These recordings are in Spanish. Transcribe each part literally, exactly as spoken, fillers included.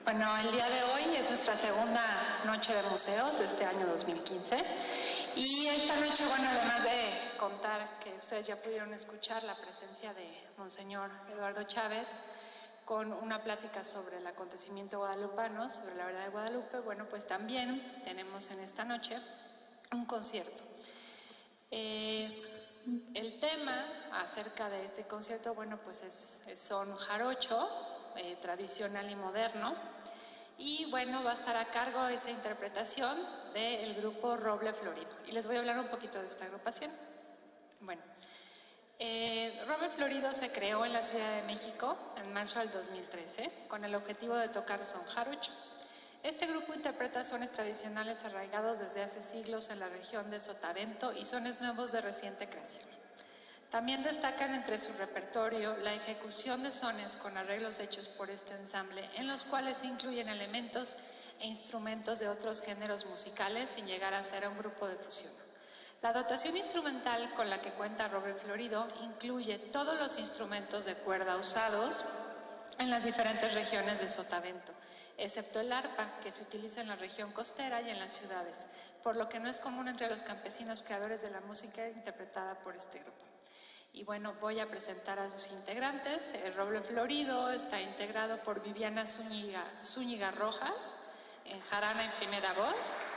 Bueno, el día de hoy es nuestra segunda noche de museos de este año dos mil quince y esta noche, bueno, además de contar que ustedes ya pudieron escuchar la presencia de Monseñor Eduardo Chávez con una plática sobre el acontecimiento guadalupano, sobre la verdad de Guadalupe, bueno, pues también tenemos en esta noche un concierto. Eh, el tema acerca de este concierto, bueno, pues es, es son jarocho, eh, tradicional y moderno, y bueno, va a estar a cargo esa interpretación del grupo Roble Florido. Y les voy a hablar un poquito de esta agrupación. Bueno, eh, Roble Florido se creó en la Ciudad de México en marzo del dos mil trece con el objetivo de tocar son jarocho. Este grupo interpreta sones tradicionales arraigados desde hace siglos en la región de Sotavento y sones nuevos de reciente creación. También destacan entre su repertorio la ejecución de sones con arreglos hechos por este ensamble, en los cuales se incluyen elementos e instrumentos de otros géneros musicales sin llegar a ser un grupo de fusión. La dotación instrumental con la que cuenta Roble Florido incluye todos los instrumentos de cuerda usados en las diferentes regiones de Sotavento, excepto el arpa, que se utiliza en la región costera y en las ciudades, por lo que no es común entre los campesinos creadores de la música interpretada por este grupo. Y bueno, voy a presentar a sus integrantes. El Roble Florido está integrado por Viviana Zúñiga, Zúñiga Rojas, en jarana en primera voz,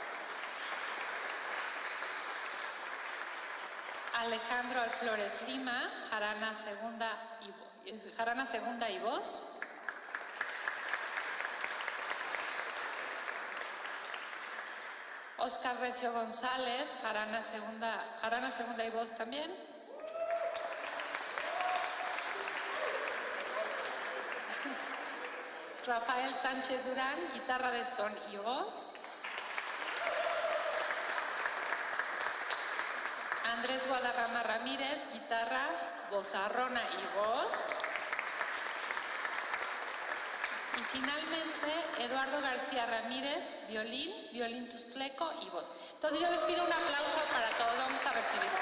Alejandro Flores Lima, jarana segunda y, jarana segunda y voz, Oscar Recio González, jarana segunda, jarana segunda y voz también, Rafael Sánchez Durán, guitarra de son y voz, Andrés Guadarrama Ramírez, guitarra, vozarrona y voz, y finalmente Eduardo García Ramírez, violín, violín tustleco y voz. Entonces yo les pido un aplauso para todos, vamos a recibir.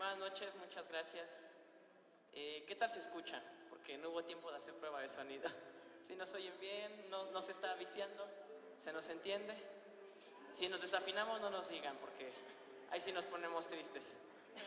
Buenas noches, muchas gracias. Eh, ¿Qué tal se escucha? Porque no hubo tiempo de hacer prueba de sonido. Si nos oyen bien, no, no se está viciando, se nos entiende. Si nos desafinamos, no nos digan, porque ahí sí nos ponemos tristes.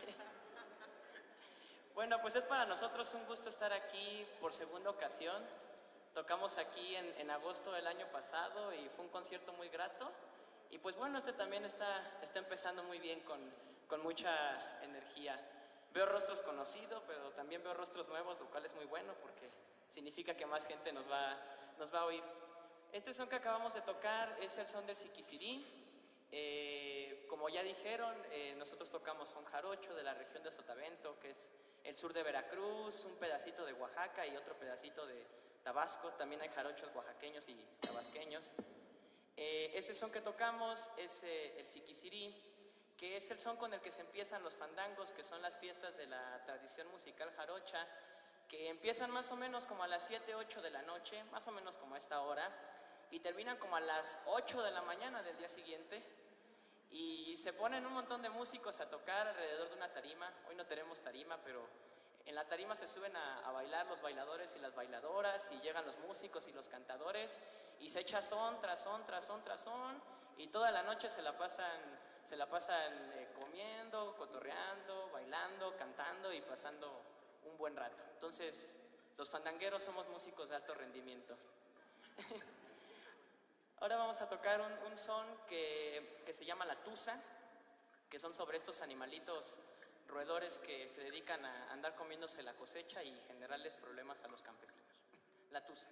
Bueno, pues es para nosotros un gusto estar aquí por segunda ocasión. Tocamos aquí en, en agosto del año pasado y fue un concierto muy grato. Y pues bueno, este también está, está empezando muy bien, con, con mucha energía. Veo rostros conocidos, pero también veo rostros nuevos, lo cual es muy bueno porque significa que más gente nos va, nos va a oír. Este son que acabamos de tocar es el son del Siquicirí. Eh, como ya dijeron, eh, nosotros tocamos son jarocho de la región de Sotavento, que es el sur de Veracruz, un pedacito de Oaxaca y otro pedacito de Tabasco. También hay jarochos oaxaqueños y tabasqueños. Eh, este son que tocamos es eh, el Siquicirí, que es el son con el que se empiezan los fandangos, que son las fiestas de la tradición musical jarocha, que empiezan más o menos como a las siete, ocho de la noche, más o menos como a esta hora, y terminan como a las ocho de la mañana del día siguiente, y se ponen un montón de músicos a tocar alrededor de una tarima. Hoy no tenemos tarima, pero en la tarima se suben a, a bailar los bailadores y las bailadoras, y llegan los músicos y los cantadores, y se echa son tras son, tras son, tras son, y toda la noche se la pasan, se la pasan eh, comiendo, cotorreando, bailando, cantando y pasando un buen rato. Entonces, los fandangueros somos músicos de alto rendimiento. Ahora vamos a tocar un, un son que, que se llama la tusa, que son sobre estos animalitos roedores que se dedican a andar comiéndose la cosecha y generarles problemas a los campesinos. La tusa.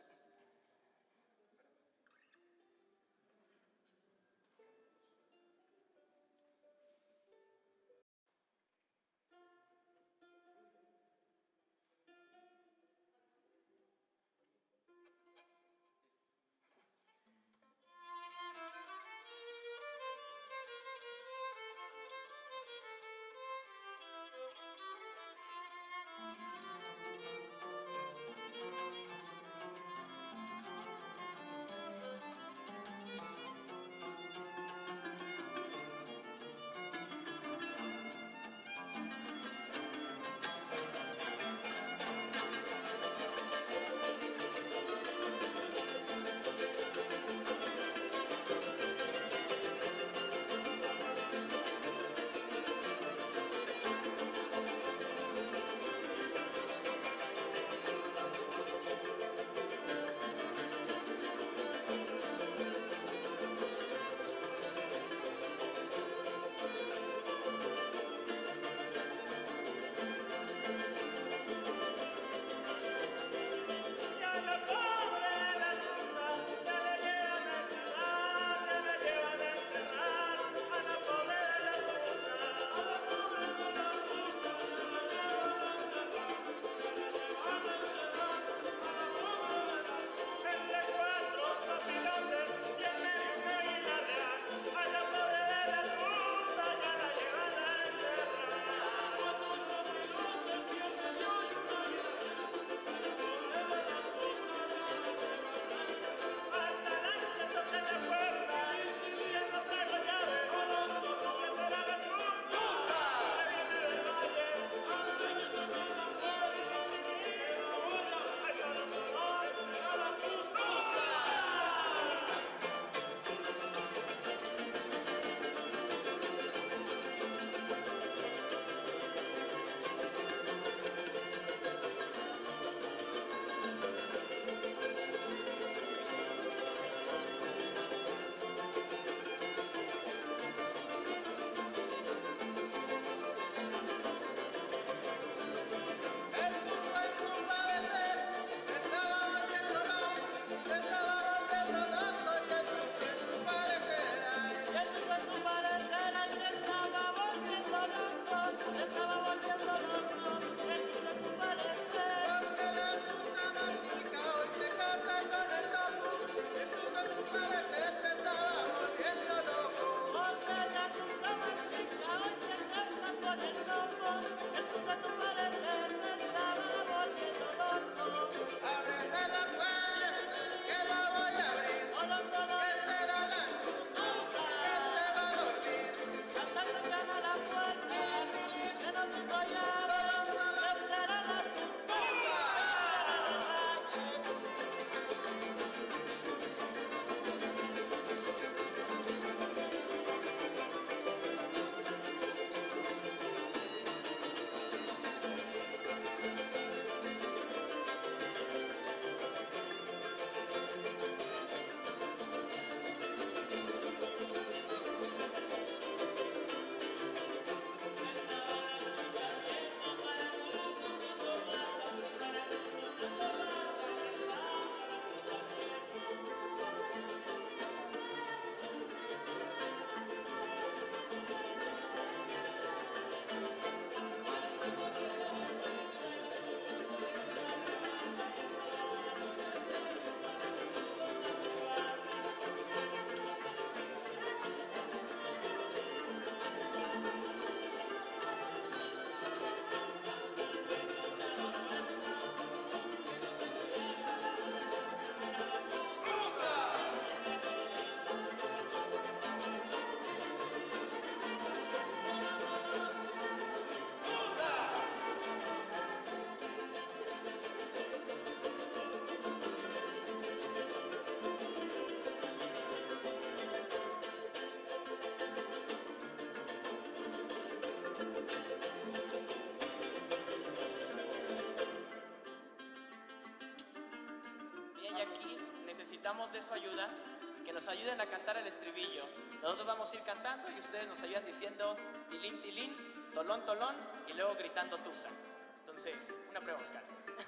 de su ayuda, que nos ayuden a cantar el estribillo. Nosotros vamos a ir cantando y ustedes nos ayudan diciendo tilín, tilín, tolón, tolón y luego gritando tusa. Entonces, una prueba, Oscar.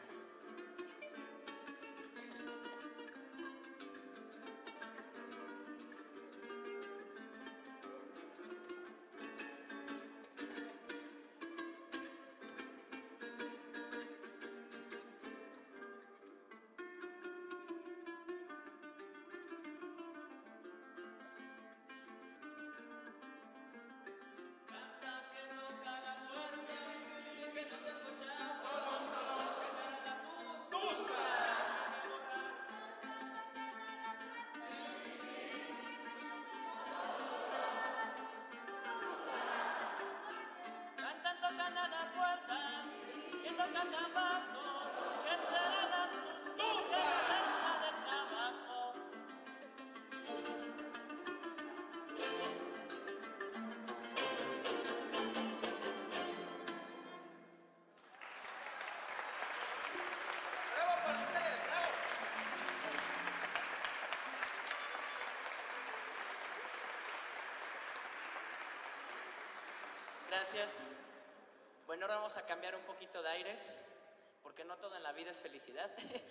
Gracias. Bueno, ahora vamos a cambiar un poquito de aires, porque no todo en la vida es felicidad.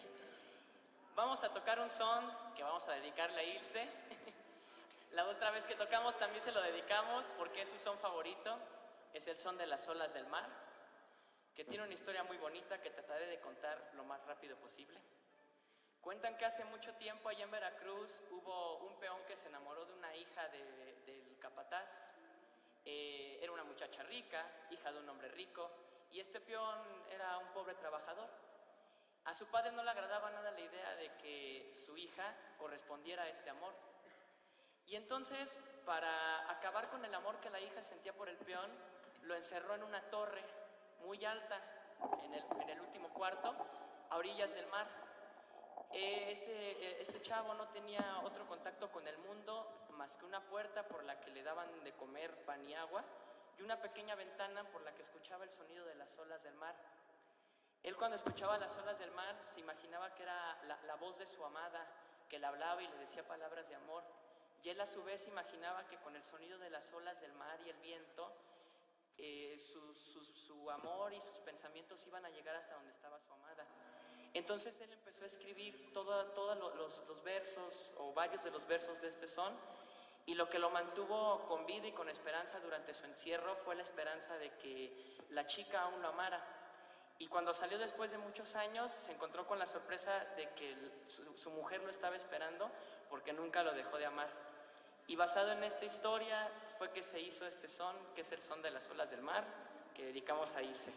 Vamos a tocar un son que vamos a dedicarle a Ilse. La otra vez que tocamos también se lo dedicamos porque es su son favorito. Es el son de las olas del mar, que tiene una historia muy bonita que trataré de contar lo más rápido posible. Cuentan que hace mucho tiempo allá en Veracruz hubo un peón que se enamoró de una hija de, del capataz. Eh, era una muchacha rica, hija de un hombre rico, y este peón era un pobre trabajador. A su padre no le agradaba nada la idea de que su hija correspondiera a este amor. Y entonces, para acabar con el amor que la hija sentía por el peón, lo encerró en una torre muy alta, en el, en el último cuarto, a orillas del mar. Eh, este, este chavo no tenía otro contacto con el mundo más que una puerta por la que le daban de comer pan y agua y una pequeña ventana por la que escuchaba el sonido de las olas del mar. Él, cuando escuchaba las olas del mar, se imaginaba que era la, la voz de su amada que le hablaba y le decía palabras de amor, y él a su vez imaginaba que con el sonido de las olas del mar y el viento, eh, su, su, su amor y sus pensamientos iban a llegar hasta donde estaba su amada. Entonces él empezó a escribir todos todo los, los versos o varios de los versos de este son, y lo que lo mantuvo con vida y con esperanza durante su encierro fue la esperanza de que la chica aún lo amara. Y cuando salió después de muchos años, se encontró con la sorpresa de que el, su, su mujer lo estaba esperando porque nunca lo dejó de amar. Y basado en esta historia fue que se hizo este son, que es el son de las olas del mar, que dedicamos a Ilse.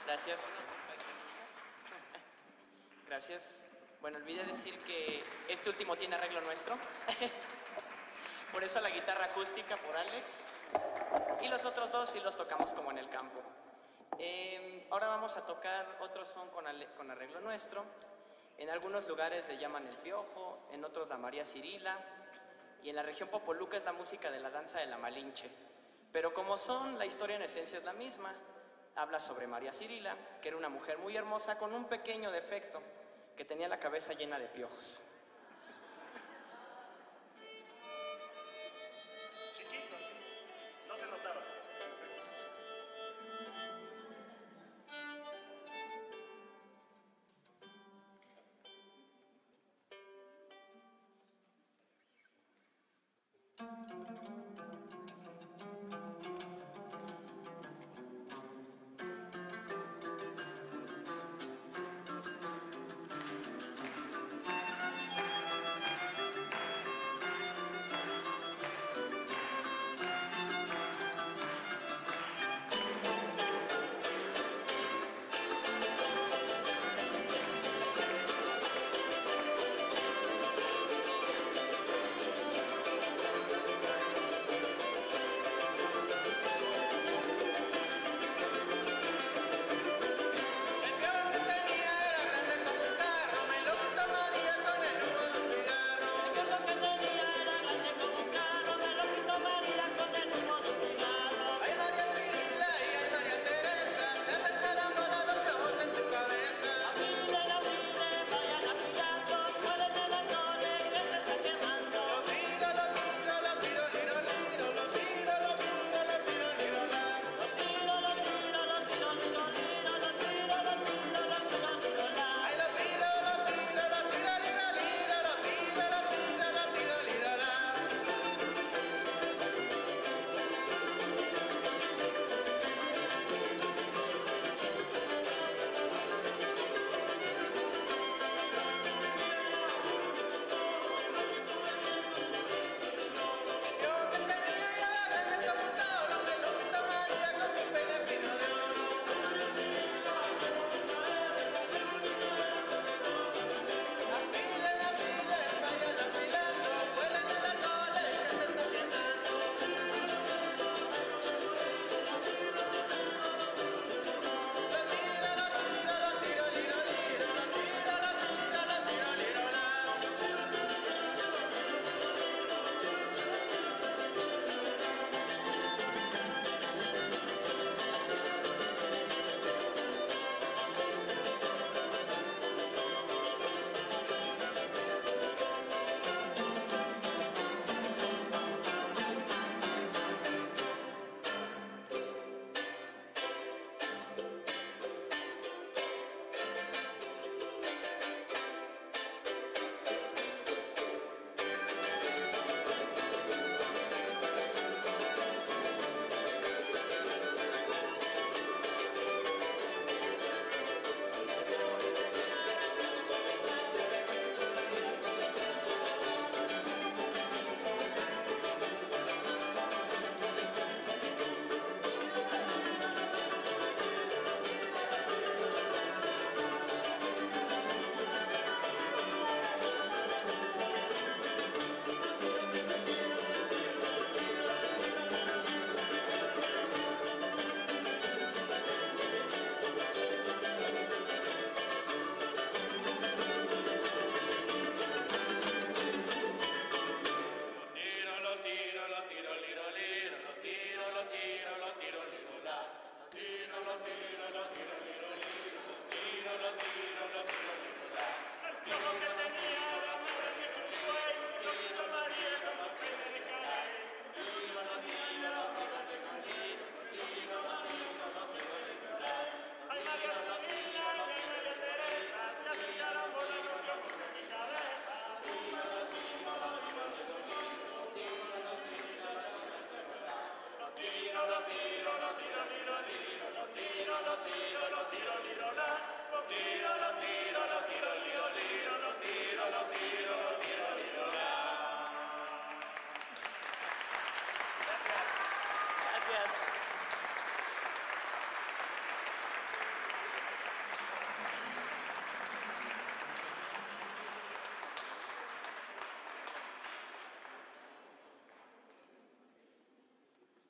Gracias. Gracias. Bueno, olvidé decir que este último tiene arreglo nuestro. Por eso la guitarra acústica por Alex. Y los otros dos sí los tocamos como en el campo. Eh, ahora vamos a tocar otro son con, con arreglo nuestro. En algunos lugares le llaman el piojo, en otros la María Cirila. Y en la región Popoluca es la música de la danza de la Malinche. Pero como son, la historia en esencia es la misma. Habla sobre María Cirila, que era una mujer muy hermosa con un pequeño defecto, que tenía la cabeza llena de piojos. Chiquito, no se notaba.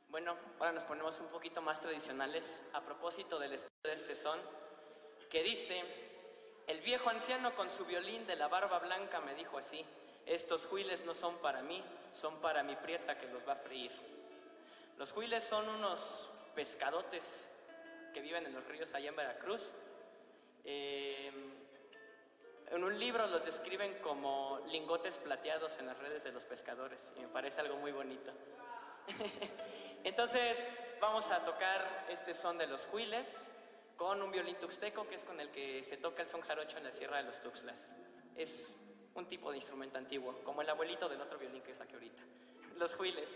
Bueno, ahora nos ponemos un poquito más tradicionales a propósito del estilo de este son, que dice: el viejo anciano con su violín de la barba blanca me dijo así: estos huiles no son para mí, son para mi prieta que los va a freír. Los huiles son unos pescadotes que viven en los ríos allá en Veracruz. Eh, en un libro los describen como lingotes plateados en las redes de los pescadores y me parece algo muy bonito. Entonces vamos a tocar este son de los huiles con un violín tuxteco, que es con el que se toca el son jarocho en la Sierra de los Tuxtlas. Es un tipo de instrumento antiguo, como el abuelito del otro violín que saqué ahorita. Los huiles.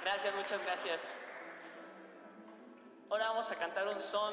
Gracias, muchas gracias. Ahora vamos a cantar un son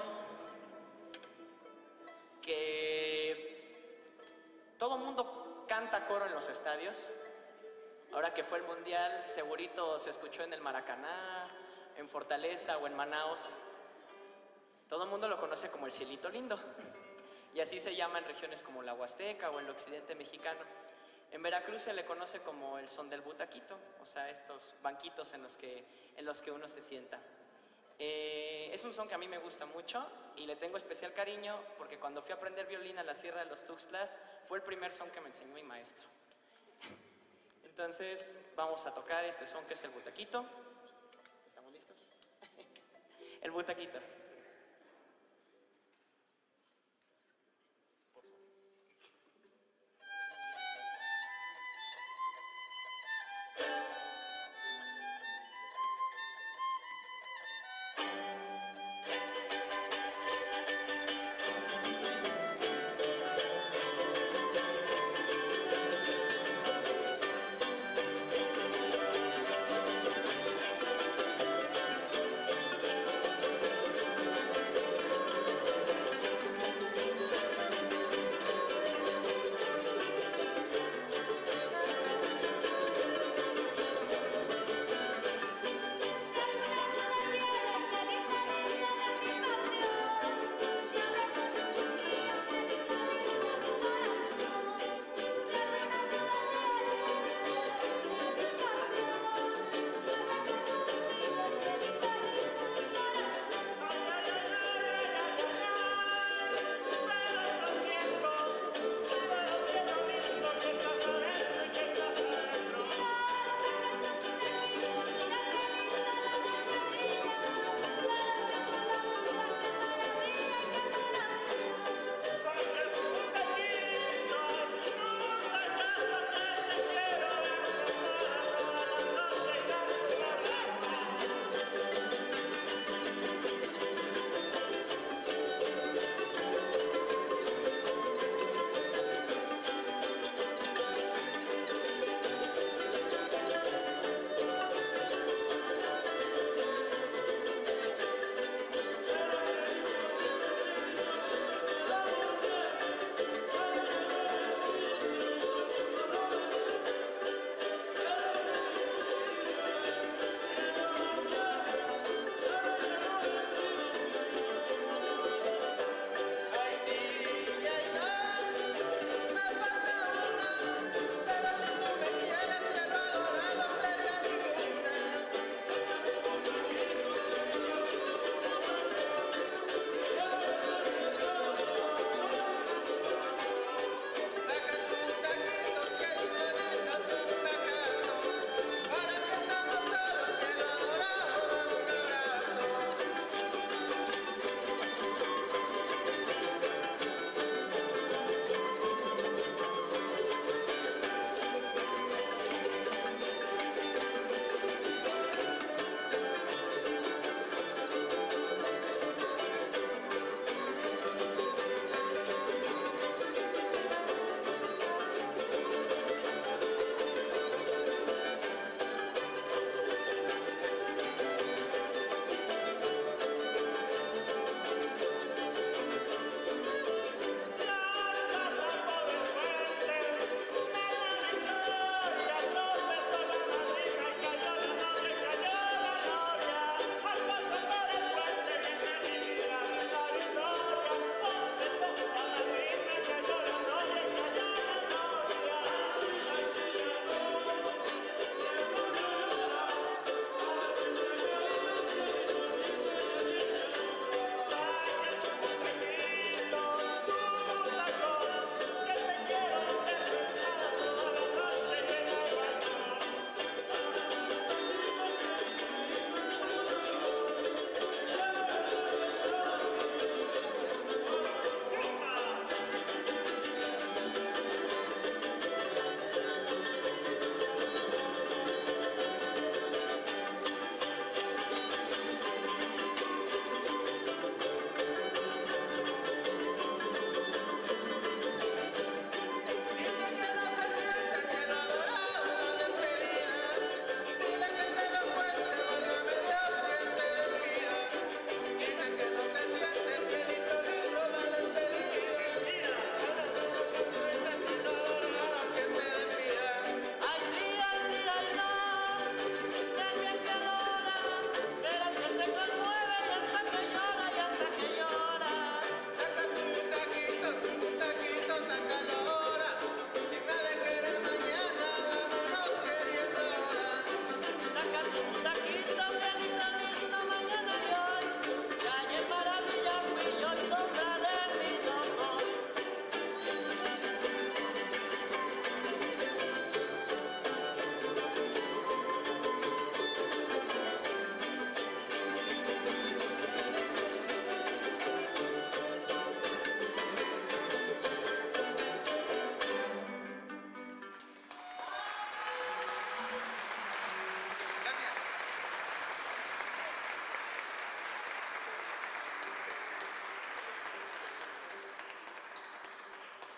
que todo mundo canta coro en los estadios. Ahora que fue el Mundial, segurito se escuchó en el Maracaná, en Fortaleza o en Manaos. Todo el mundo lo conoce como el Cielito Lindo. Y así se llama en regiones como la Huasteca o el occidente mexicano. En Veracruz se le conoce como el son del butaquito, o sea, estos banquitos en los que, en los que uno se sienta. Eh, es un son que a mí me gusta mucho y le tengo especial cariño porque cuando fui a aprender violín a la Sierra de los Tuxtlas fue el primer son que me enseñó mi maestro. Entonces vamos a tocar este son que es el butaquito. ¿Estamos listos? El butaquito. Thank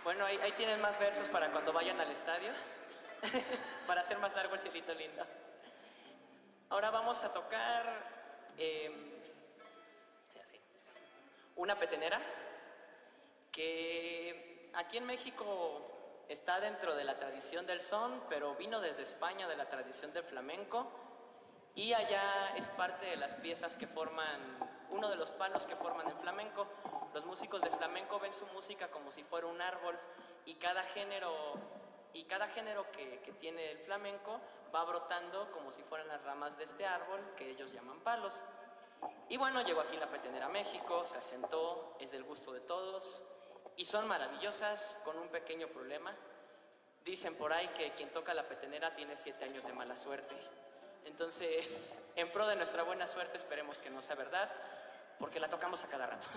Bueno, ahí, ahí tienen más versos para cuando vayan al estadio, para hacer más largo el cielito lindo. Ahora vamos a tocar eh, una petenera que aquí en México está dentro de la tradición del son, pero vino desde España de la tradición del flamenco, y allá es parte de las piezas que forman, uno de los palos que forman el flamenco. Los músicos de flamenco ven su música como si fuera un árbol, y cada género, y cada género que, que tiene el flamenco va brotando como si fueran las ramas de este árbol, que ellos llaman palos. Y bueno, llegó aquí la petenera a México, se asentó, es del gusto de todos, y son maravillosas, con un pequeño problema. Dicen por ahí que quien toca la petenera tiene siete años de mala suerte. Entonces, en pro de nuestra buena suerte, esperemos que no sea verdad, porque la tocamos a cada rato.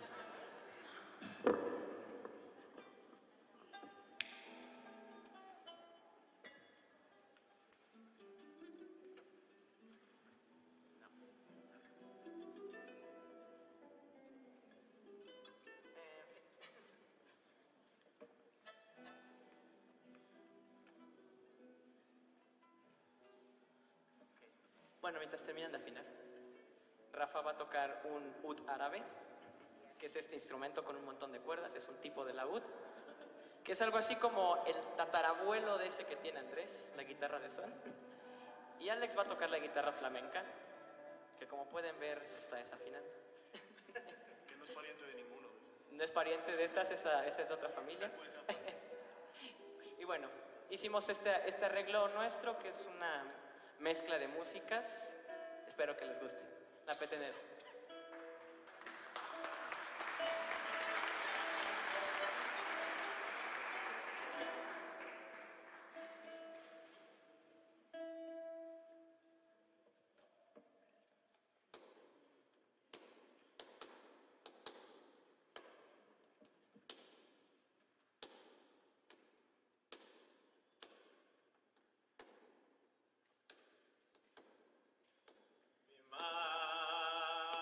Bueno, mientras terminan de afinar, Rafa va a tocar un ud árabe, que es este instrumento con un montón de cuerdas, es un tipo de laúd, que es algo así como el tatarabuelo de ese que tiene Andrés, la guitarra de son. Y Alex va a tocar la guitarra flamenca, que como pueden ver se está desafinando. Que no es pariente de ninguno. No es pariente de estas, esa, esa es otra familia. Y bueno, hicimos este, este arreglo nuestro, que es una mezcla de músicas. Espero que les guste. La petenera. Mi madre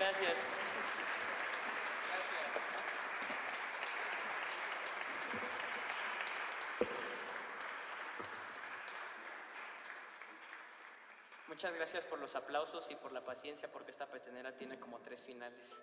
Gracias. Muchas gracias por los aplausos y por la paciencia, porque esta petenera tiene como tres finales.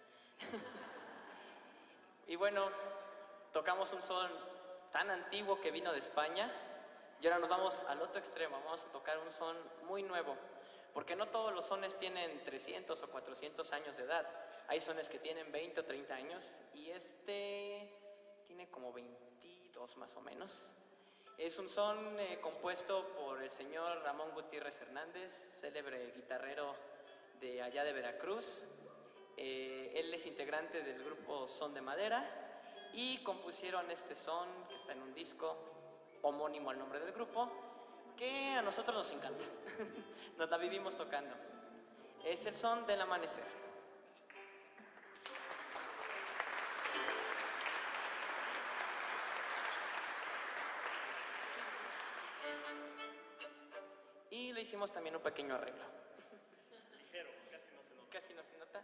Y bueno, tocamos un son tan antiguo que vino de España, y ahora nos vamos al otro extremo, vamos a tocar un son muy nuevo, porque no todos los sones tienen trescientos o cuatrocientos años de edad. Hay sones que tienen veinte o treinta años, y este tiene como veintidós más o menos. Es un son eh, compuesto por el señor Ramón Gutiérrez Hernández, célebre guitarrero de allá de Veracruz. Eh, él es integrante del grupo Son de Madera y compusieron este son que está en un disco homónimo al nombre del grupo, que a nosotros nos encanta. Nos la vivimos tocando. Es el son del amanecer. Y le hicimos también un pequeño arreglo. Ligero, casi no se nota. Casi no se nota.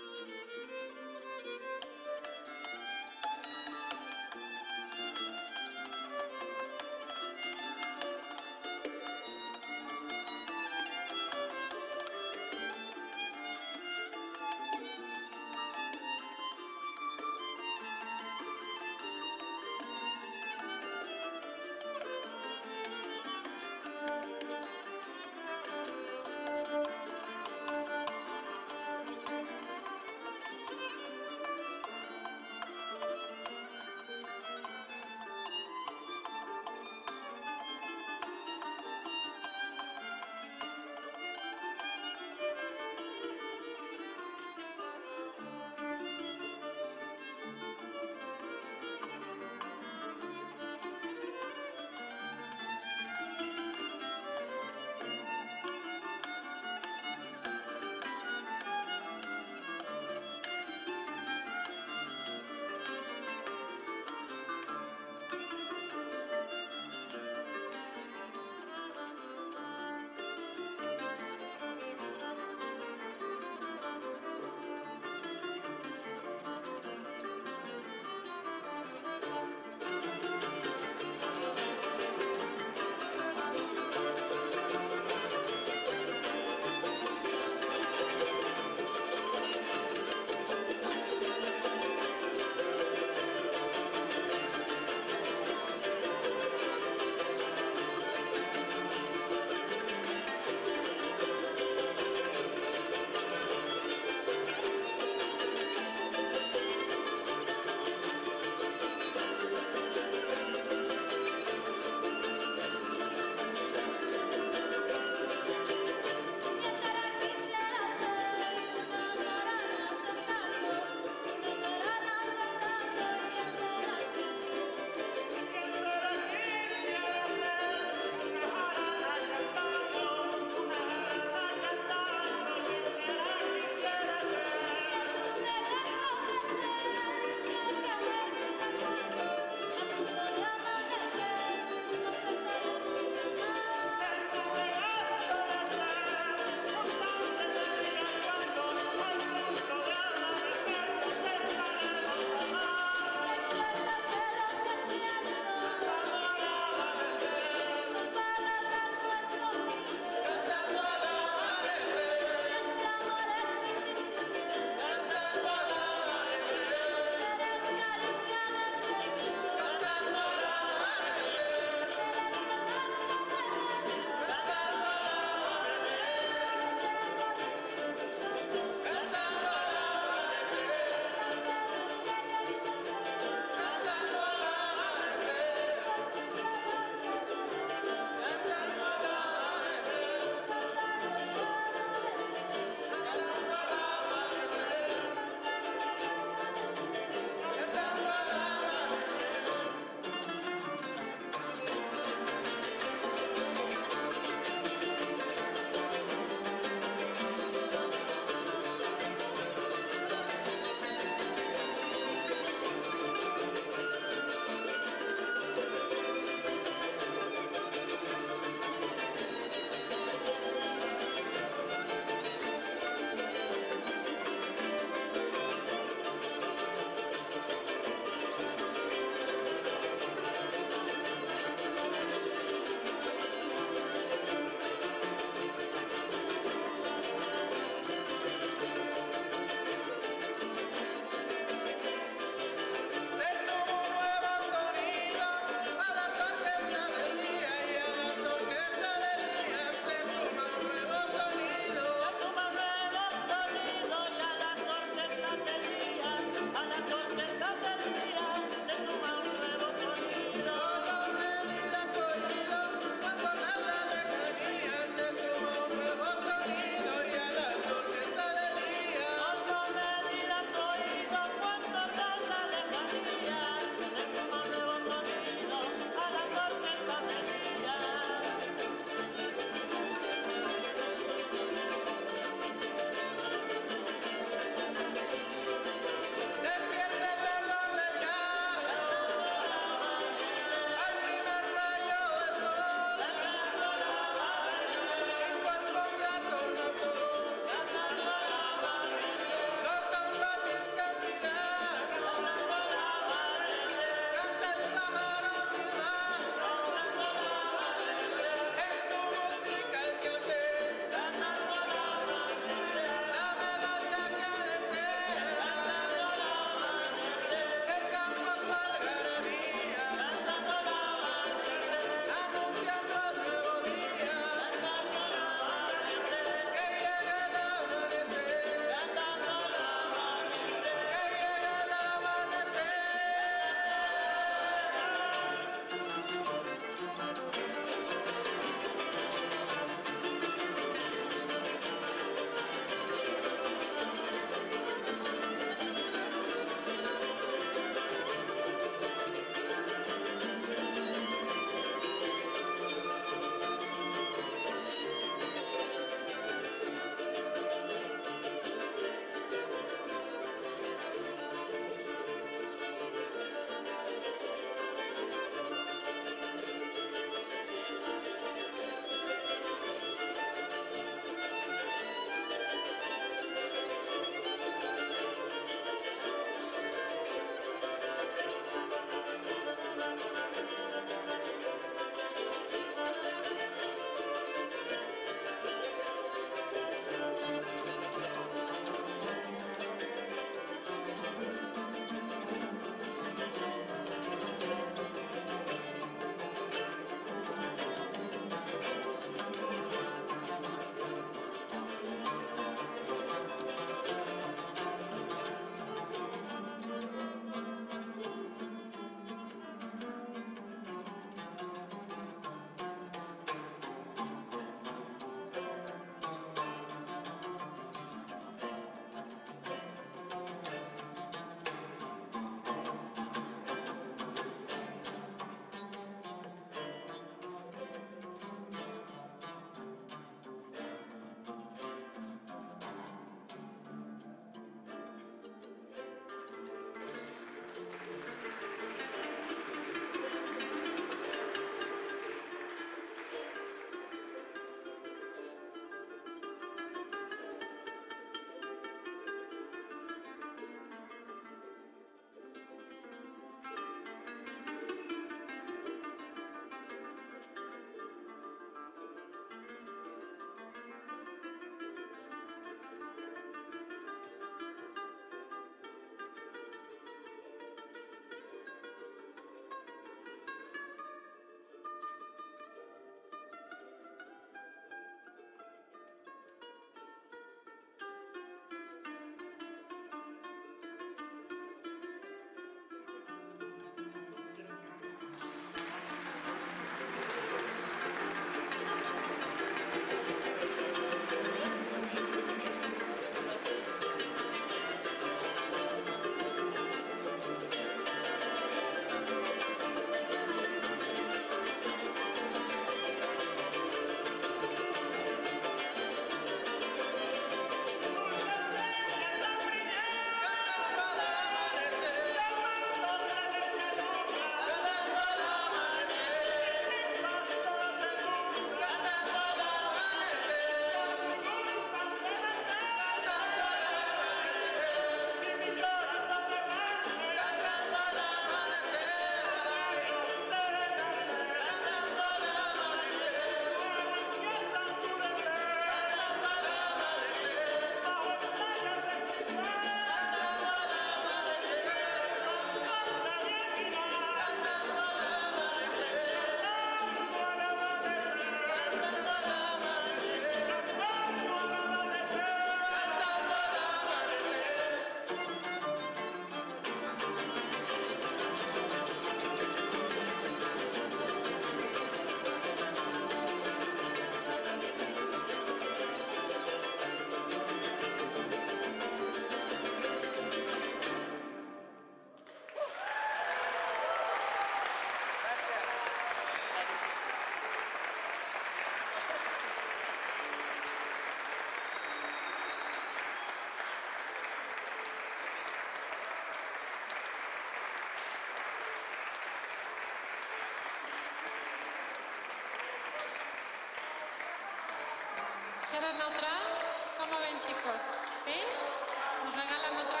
¿Quieren otra? ¿Cómo ven, chicos? ¿Sí? ¿Nos regalan otra?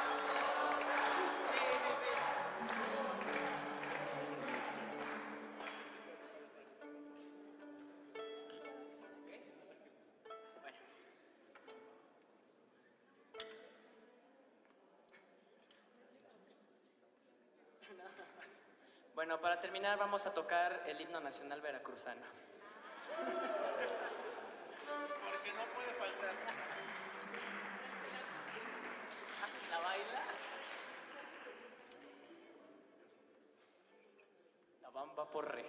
Bueno, para terminar vamos a tocar el himno nacional veracruzano. Porque no puede faltar. ¿La baila? La bamba por re.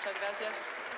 Muchas gracias.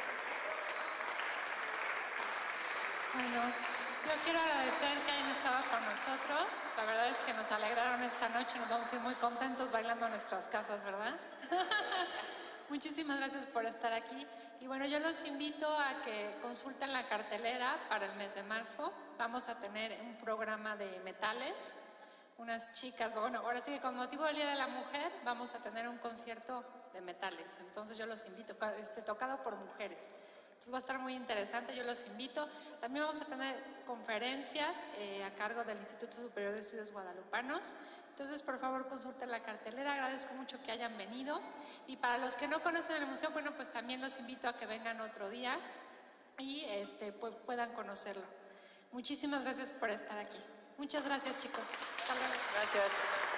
Bueno, yo quiero agradecer que hayan estado con nosotros. La verdad es que nos alegraron esta noche. Nos vamos a ir muy contentos bailando a nuestras casas, ¿verdad? Muchísimas gracias por estar aquí. Y bueno, yo los invito a que consulten la cartelera para el mes de marzo. Vamos a tener un programa de metales. Unas chicas, bueno, ahora sí que con motivo del Día de la Mujer vamos a tener un concierto de metales. Entonces yo los invito, este, tocado por mujeres. Entonces va a estar muy interesante, yo los invito. También vamos a tener conferencias eh, a cargo del Instituto Superior de Estudios Guadalupanos. Entonces, por favor, consulten la cartelera. Agradezco mucho que hayan venido. Y para los que no conocen el museo, bueno, pues también los invito a que vengan otro día y este, pues, puedan conocerlo. Muchísimas gracias por estar aquí. Muchas gracias, chicos. Hasta luego. Gracias.